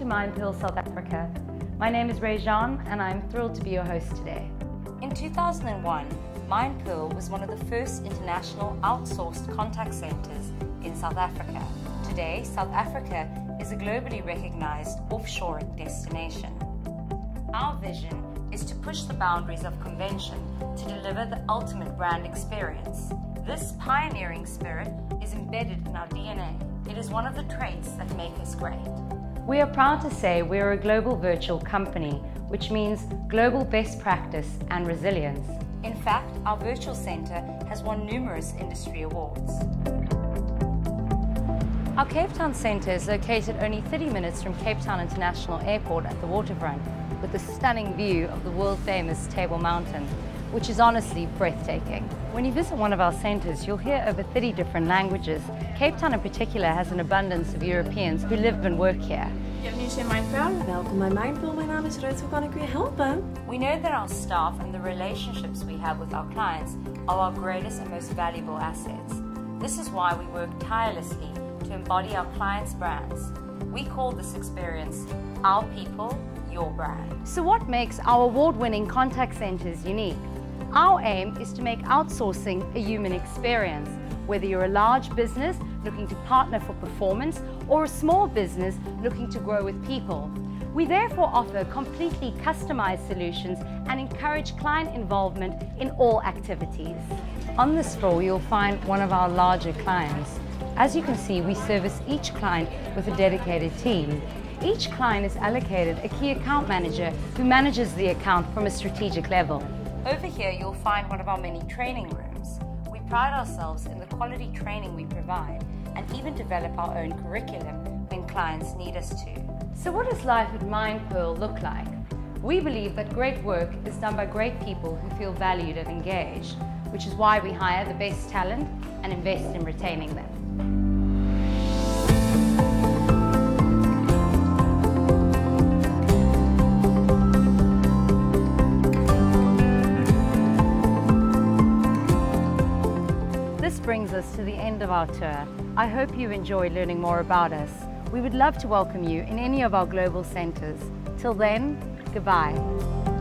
Mindpearl, South Africa. My name is Ray-Jean and I'm thrilled to be your host today. In 2001, Mindpearl was one of the first international outsourced contact centers in South Africa. Today, South Africa is a globally recognized offshoring destination. Our vision is to push the boundaries of convention to deliver the ultimate brand experience. This pioneering spirit is embedded in our DNA. It is one of the traits that make us great. We are proud to say we are a global virtual company, which means global best practice and resilience. In fact, our virtual center has won numerous industry awards. Our Cape Town Centre is located only 30 minutes from Cape Town International Airport at the waterfront, with a stunning view of the world-famous Table Mountain, which is honestly breathtaking. When you visit one of our centres, you'll hear over 30 different languages. Cape Town in particular has an abundance of Europeans who live and work here. Bienvenue chez Mindpearl. Welkom bij Mindpearl. Mijn naam is Ruud. Hoe kan ik u helpen? We know that our staff and the relationships we have with our clients are our greatest and most valuable assets. This is why we work tirelessly to embody our clients' brands. We call this experience Our People, Your Brand. So what makes our award-winning contact centres unique? Our aim is to make outsourcing a human experience, whether you're a large business looking to partner for performance or a small business looking to grow with people. We therefore offer completely customized solutions and encourage client involvement in all activities. On this floor, you'll find one of our larger clients. As you can see, we service each client with a dedicated team. Each client is allocated a key account manager who manages the account from a strategic level. Over here, you'll find one of our many training rooms. We pride ourselves in the quality training we provide and even develop our own curriculum when clients need us to. So what does life at Mindpearl look like? We believe that great work is done by great people who feel valued and engaged, which is why we hire the best talent and invest in retaining them. This brings us to the end of our tour. I hope you enjoyed learning more about us. We would love to welcome you in any of our global centres. Till then, goodbye.